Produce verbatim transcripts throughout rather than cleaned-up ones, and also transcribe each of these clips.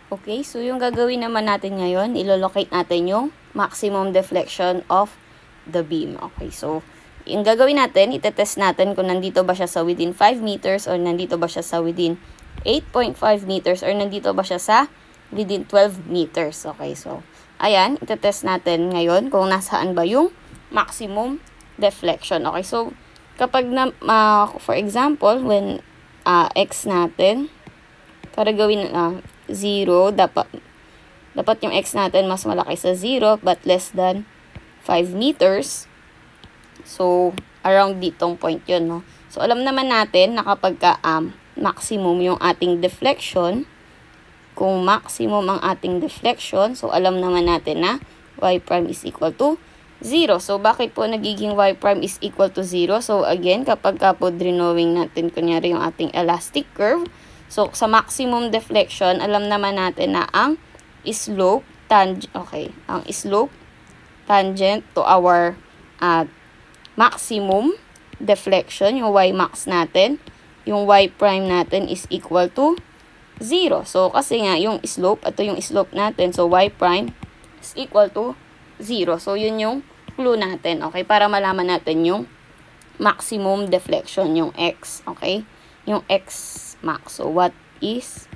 Okay, so yung gagawin naman natin ngayon, ilolocate natin yung maximum deflection of the beam. Okay, so yung gagawin natin, itetest natin kung nandito ba siya sa within five meters or nandito ba siya sa within eight point five meters or nandito ba siya sa within twelve meters. Okay, so ayan, itetest natin ngayon kung nasaan ba yung maximum deflection. Okay, so kapag na, uh, for example, when uh, x natin, para gawin uh, zero, dapat, dapat yung x natin mas malaki sa zero but less than five meters. So, around ditong point yun, no? So, alam naman natin na kapag ka, um, maximum yung ating deflection, kung maximum ang ating deflection, so alam naman natin na y prime is equal to zero. So, bakit po nagiging y prime is equal to zero? So, again, kapag ka po drawing natin, kunyari yung ating elastic curve, so, sa maximum deflection, alam naman natin na ang slope, tangent, okay, ang slope, tangent to our uh, maximum deflection, yung y max natin, yung y prime natin is equal to zero. So, kasi nga, yung slope, ito yung slope natin, so y prime is equal to zero. So, yun yung clue natin, okay, para malaman natin yung maximum deflection, yung x, okay, yung x max. So, what is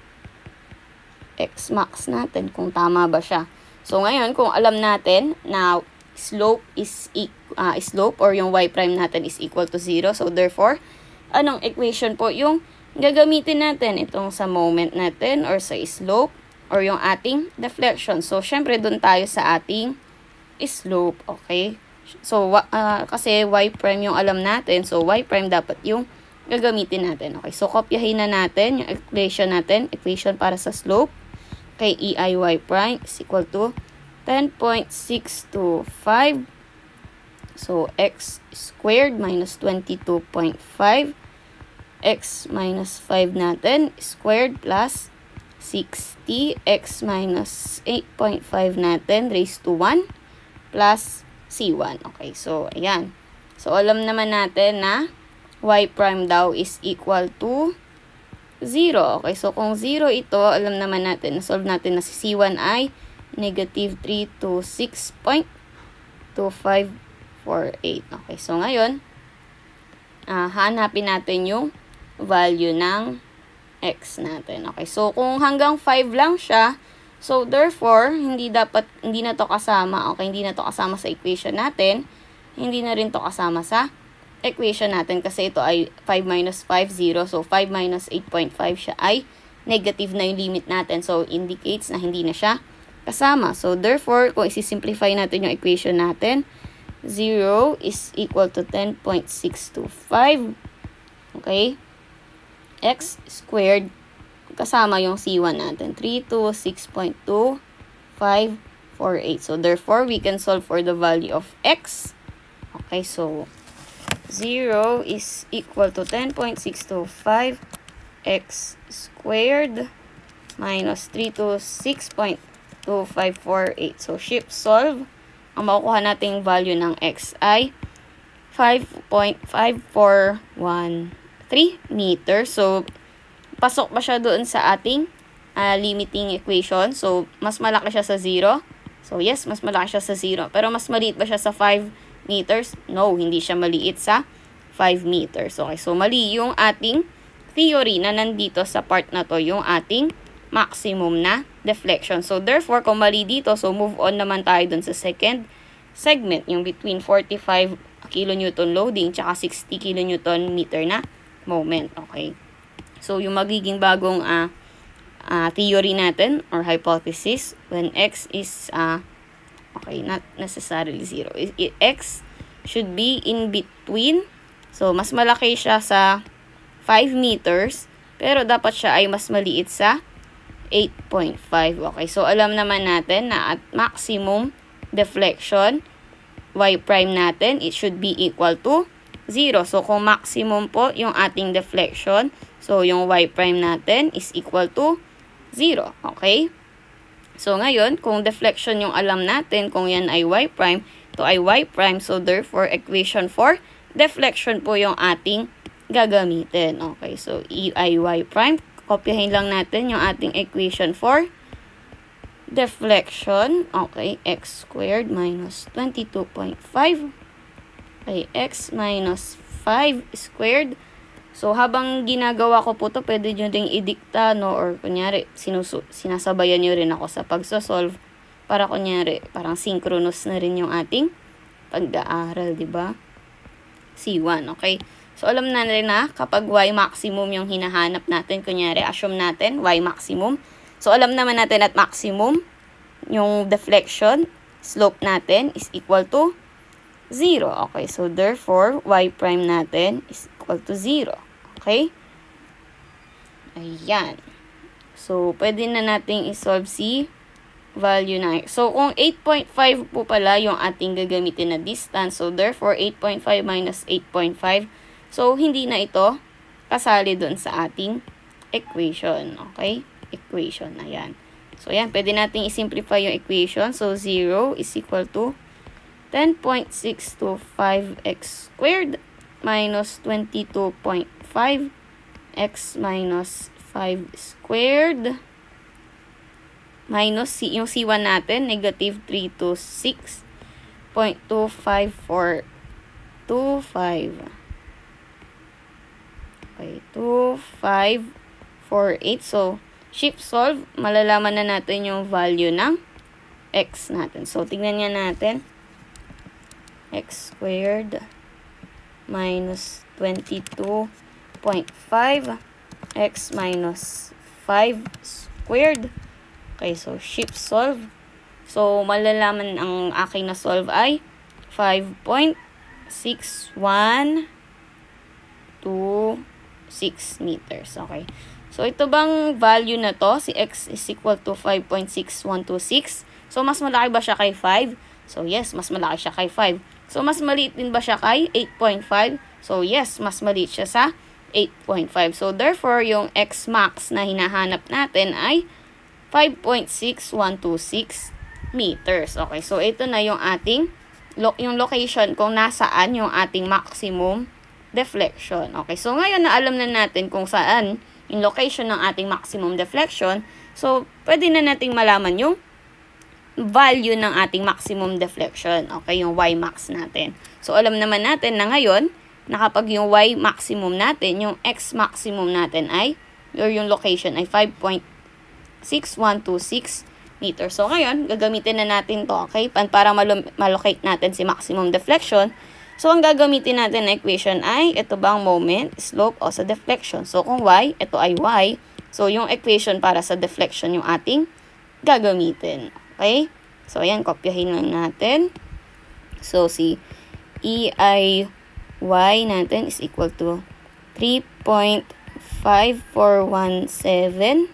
x max natin? Kung tama ba siya. So, ngayon, kung alam natin na slope is uh, slope or yung y prime natin is equal to zero. So, therefore, anong equation po yung gagamitin natin? Itong sa moment natin or sa slope or yung ating deflection. So, syempre, dun tayo sa ating slope. Okay? So, uh, kasi y prime yung alam natin. So, y prime dapat yung gagamitin natin. Okay, so kopyahin na natin yung equation natin. Equation para sa slope. Kay E I y prime is equal to ten point six two five. So, x squared minus twenty-two point five. X minus five natin squared plus sixty. X minus eight point five natin raised to one plus C one. Okay, so, ayan. So, alam naman natin na y prime daw is equal to zero. Okay, so kung zero ito, alam naman natin, solve natin na si C one ay negative three to six point two five four eight. Okay, so ngayon, uh, hanapin natin yung value ng x natin. Okay, so kung hanggang five lang siya, so therefore, hindi dapat, hindi na to kasama. Okay, hindi na to kasama sa equation natin. Hindi na rin to kasama sa equation natin kasi ito ay five minus five, zero. So, five minus eight point five siya ay negative na yung limit natin. So, indicates na hindi na siya kasama. So, therefore, kung isi-simplify natin yung equation natin, zero is equal to ten point six two five. Okay? X squared, kasama yung C one natin, three to six point two five four eight. So, therefore, we can solve for the value of x. Okay, so zero is equal to ten point six two five x squared minus three to six point two five four eight. So, shift solve. Ang makukuha nating value ng x ay five point five four one three meters. So, pasok ba siya doon sa ating uh, limiting equation? So, mas malaki siya sa zero. So, yes, mas malaki siya sa zero. Pero mas maliit ba siya sa five meters? No, hindi siya maliit sa five meters. Okay, so mali yung ating theory na nandito sa part na to, yung ating maximum na deflection. So, therefore, kung mali dito, so move on naman tayo dun sa second segment, yung between forty-five kilonewton loading tsaka sixty kilonewton meter na moment. Okay. So, yung magiging bagong uh, uh, theory natin or hypothesis when x is uh, okay, not necessarily zero. It, it, x should be in between. So, mas malaki siya sa five meters. Pero, dapat siya ay mas maliit sa eight point five. Okay. So, alam naman natin na at maximum deflection, y prime natin, it should be equal to zero. So, kung maximum po yung ating deflection, so, yung y prime natin is equal to zero. Okay. So, ngayon, kung deflection yung alam natin, kung yan ay y prime, ito ay y prime. So, therefore, equation for deflection po yung ating gagamitin. Okay, so, E I y prime. Kopyahin lang natin yung ating equation for deflection. Okay, x squared minus twenty-two point five. Okay, x minus five squared. So, habang ginagawa ko po to, pwede nyo ding idikta, no? Or, kunyari, sinusu sinasabayan nyo rin ako sa pagsosolve. Para, kunyari, parang synchronous na rin yung ating pag-aaral, di ba? C one, okay? So, alam na rin na, kapag y maximum yung hinahanap natin, kunyari, assume natin, y maximum. So, alam naman natin at maximum, yung deflection, slope natin is equal to zero. Okay, so, therefore, y prime natin is equal to zero. Okay? Ayan. So, pwede na nating isolve si value na. So, kung eight point five po pala yung ating gagamitin na distance, so, therefore, eight point five minus eight point five. So, hindi na ito kasali doon sa ating equation. Okay? Equation. Ayan. So, ayan. Pwede nating isimplify yung equation. So, zero is equal to ten point six two five x squared minus twenty-two point five x minus five squared minus C, yung C one natin, negative three hundred twenty-six point two five four two five. Okay, two five four eight. So, shift solve, malalaman na natin yung value ng x natin. So, tingnan nga natin. X squared minus twenty-two point five x minus five squared. Okay, so shift solve. So, malalaman ang aking na solve ay five point six one two six meters. Okay. So, ito bang value na to? Si x is equal to five point six one two six. So, mas malaki ba siya kay five? So, yes, mas malaki siya kay five. So, mas maliit din ba siya kay eight point five? So, yes, mas maliit siya sa eight point five. So, therefore, yung x max na hinahanap natin ay five point six one two six meters. Okay, so ito na yung ating, lo yung location kung nasaan yung ating maximum deflection. Okay, so ngayon na alam na natin kung saan yung location ng ating maximum deflection, so pwede na nating malaman yung value ng ating maximum deflection. Okay, yung y max natin. So, alam naman natin na ngayon, na kapag yung y maximum natin, yung x maximum natin ay, or yung location ay five point six one two six meters. So, ngayon, gagamitin na natin to, okay? Para malocate natin si maximum deflection. So, ang gagamitin natin na equation ay, ito bang moment, slope, o sa deflection. So, kung y, ito ay y. So, yung equation para sa deflection yung ating gagamitin. Okay? So, ayan, kopyahin lang natin. So, si E I Y natin is equal to three point five four one seven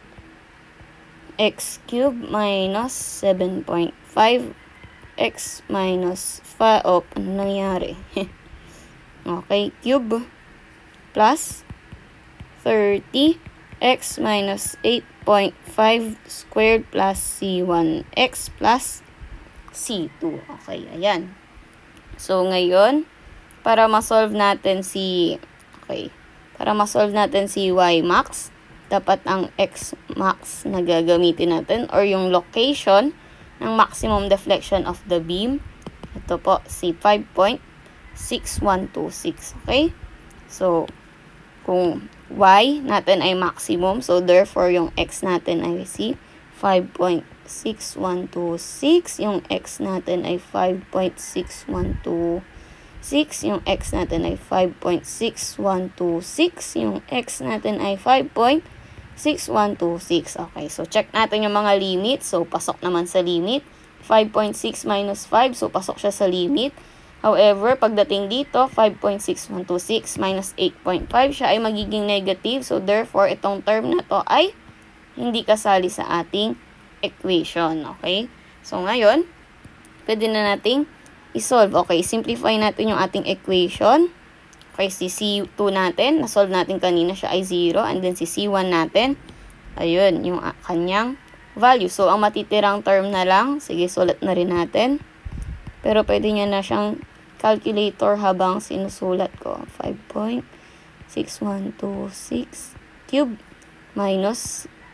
x cubed minus seven point five x minus five. Oh, ano nangyari? Okay, cube plus thirty x minus eight point five squared plus C one x plus C two. Okay, ayan. So, ngayon, para ma-solve natin si, okay, para ma-solve natin si y max, dapat ang x max na gagamitin natin, or yung location ng maximum deflection of the beam. Ito po, si five point six one two six. Okay? So, kung y natin ay maximum, so therefore yung x natin ay si five point six one two six, yung x natin ay five point six one two six, yung x natin ay five point six one two six, yung x natin ay five point six one two six. Okay, so check natin yung mga limit. So, pasok naman sa limit. five point six minus five, so pasok siya sa limit. However, pagdating dito, five point six one two six minus eight point five, siya ay magiging negative. So, therefore, itong term na to ay hindi kasali sa ating equation. Okay? So, ngayon, pwede na nating isolve. Okay, simplify natin yung ating equation. Okay, si C two natin, na-solve natin kanina, siya ay zero. And then, si C one natin, ayun, yung kanyang value. So, ang matitirang term na lang, sige, sulat na rin natin. Pero, pwede nyo na siyang calculator habang sinusulat ko. five point six one two six cube minus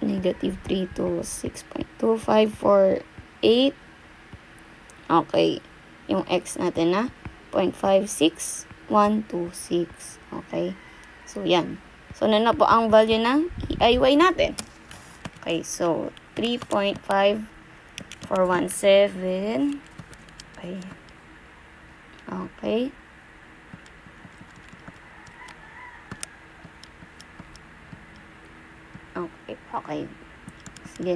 negative three to six point two five four eight. Okay. Yung x natin na zero point five six one two six. Okay. So, yan. So, ano na po ang value ng E I Y natin? Okay. So, three point five four one seven. Okay. Okay. Okay. Okay. Sige.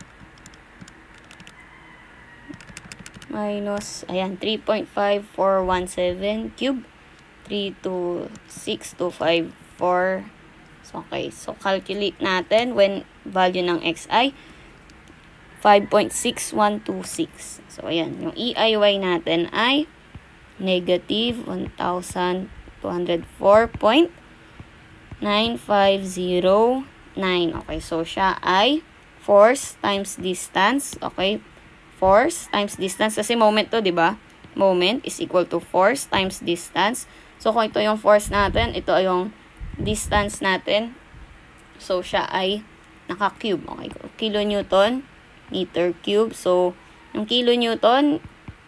Minus, ayan, three point five four one seven cube. three two six two five four. So, okay. So, calculate natin when value ng xi, five point six one two six. So, ayan. Yung E I Y natin ay negative one thousand two hundred four point nine five zero nine. Okay, so siya ay force times distance. Okay, force times distance. Kasi moment to, di ba? Moment is equal to force times distance. So, kung ito yung force natin, ito ay yung distance natin. So, siya ay naka-cube. Okay, kilonewton, meter cube. So, yung kilonewton,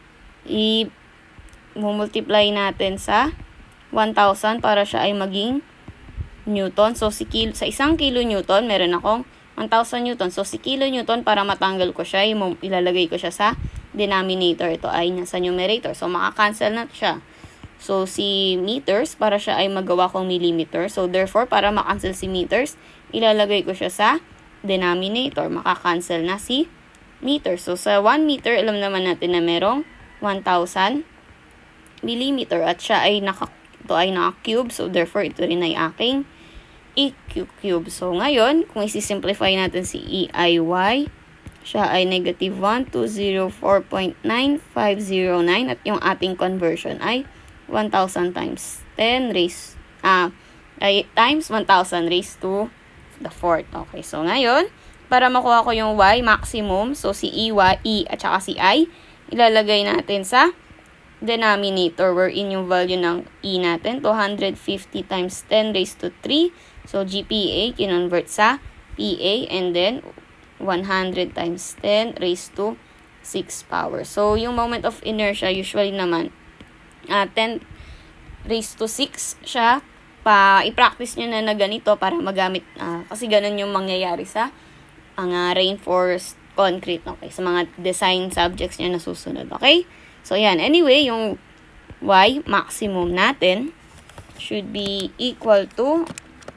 i-multiply natin sa one thousand para siya ay maging newton. So, si kilo, sa isang kilonewton, meron akong one thousand newton. So, si kilonewton, para matanggal ko siya, ilalagay ko siya sa denominator. Ito ay nasa numerator. So, makakancel na siya. So, si meters, para siya ay magawa kong millimeter. So, therefore, para makancel si meters, ilalagay ko siya sa denominator. Makakancel na si meter. So, sa one meter, alam naman natin na merong one thousand millimeter. At siya ay naka, ito ay naka-cube. So, therefore, ito rin ay aking E Q cube. So, ngayon, kung isi-simplify natin si E I Y, siya ay negative one two zero four point nine five zero nine. At yung ating conversion ay one thousand times ten raised, ah, ay, times one thousand raised to the fourth. Okay, so ngayon, para makuha ko yung Y maximum, so si E, Y, E at saka si I, ilalagay natin sa denominator, wherein yung value ng E natin, two hundred fifty times ten raised to three. So, G P A, kinonvert sa P A, and then one hundred times ten raised to six power. So, yung moment of inertia, usually naman, uh, ten raised to six siya. Pa, i-practice nyo na na ganito para magamit, uh, kasi ganun yung mangyayari sa ang uh, reinforced concrete, okay? Sa mga design subjects nyo na susunod, okay? So, yan. Anyway, yung Y maximum natin should be equal to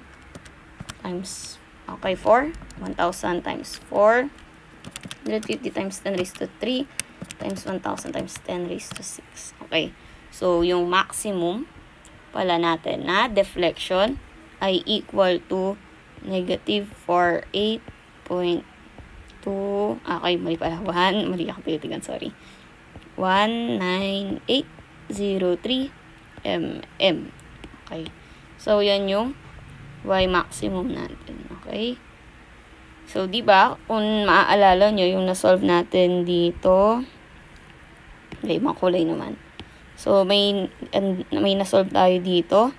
times, okay, four. one thousand times four. one hundred fifty times ten raised to three times one thousand times ten raised to six. Okay. So, yung maximum pala natin na deflection ay equal to negative four eight point two. Okay, mali pala. one. Mali ako titigan, sorry. one nine eight zero three millimeters. Okay. So, yan yung Y maximum natin. Okay? So, di ba kung maaalala nyo, yung na-solve natin dito, okay, makulay naman. So, may, may na-solve tayo dito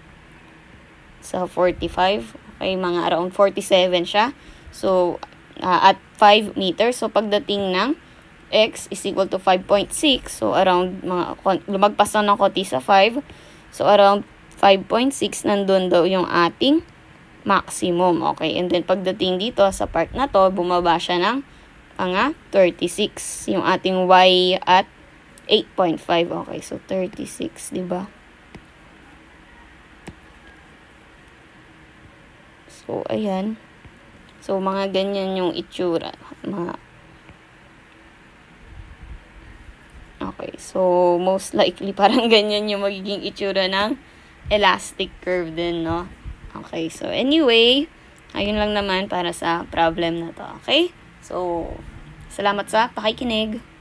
sa forty-five. Okay, mga around forty-seven siya. So, uh, at five meters. So, pagdating ng x is equal to five point six. So, around, mga lumagpas na ng konti sa five. So, around five point six, nandun daw yung ating maximum. Okay, and then pagdating dito sa part na to, bumaba siya ng panga thirty-six. Yung ating Y at eight point five. Okay, so thirty-six, di ba? So, ayan. So, mga ganyan yung itsura. Mga okay, so most likely parang ganyan yung magiging itsura ng elastic curve din, no? Okay, so anyway, ayun lang naman para sa problem na to. Okay? So, salamat sa pakikinig.